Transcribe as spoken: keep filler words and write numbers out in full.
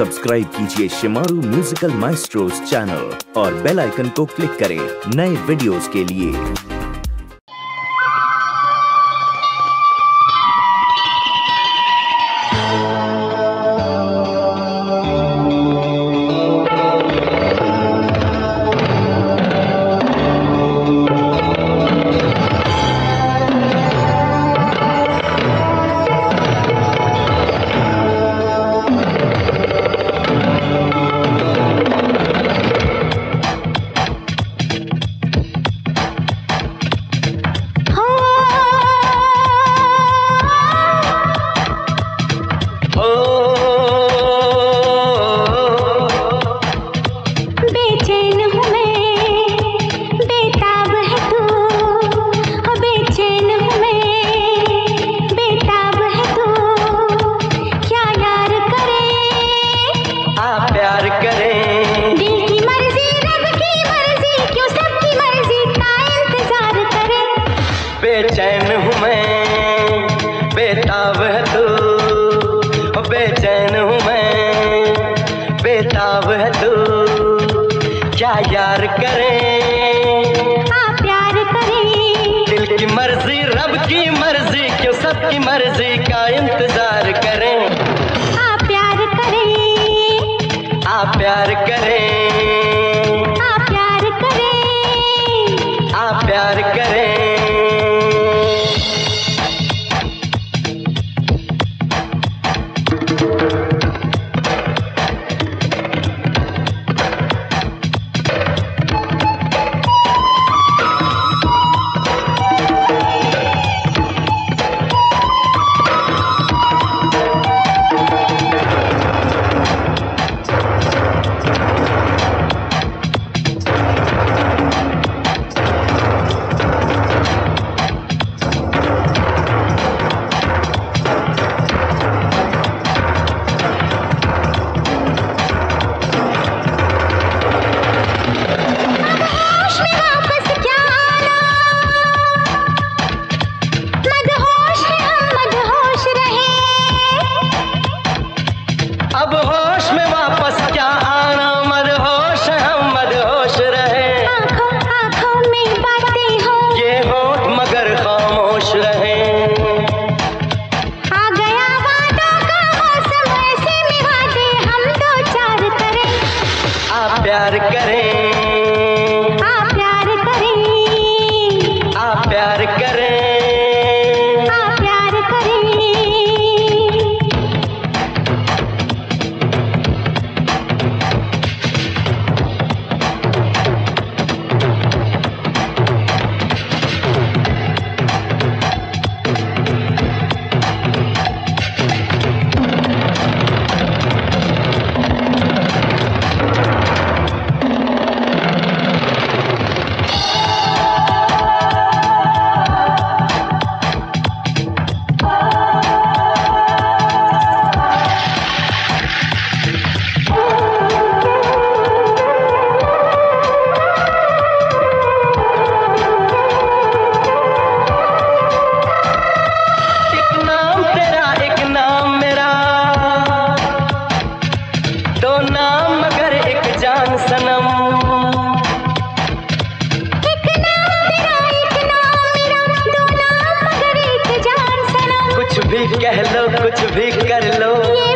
Subscribe कीजिए Shemaroo musical maestros channel और bell icon को क्लिक करें नए वीडियोस के लिए। बेचैन हूँ मैं, बेताब है तू, बेचैन हूँ मैं, बेताब है तू, क्या यार करें, आप प्यार करें, दिल की मर्जी रब की मर्जी क्यों सबकी मर्जी का इंतजार करें, आप प्यार करें, आप प्यार करें, आप प्यार करें, आप प्यार करें। अब होश में वापस क्या आना, मदहोश हम मदहोश रहे, आँखों आँखों में बातें हो, ये होठ मगर खामोश रहे, आ गया वादों का मौसम, ऐसे में वादे हम दो चार करें, आप प्यार करें, आप प्यार करें, आप प्यार करें, आप प्यार करें। सनम एक नाम तेरा एक नाम मेरा, दो नाम मगर एक जान सनम, कुछ भी कह लो कुछ भी कर लो, ये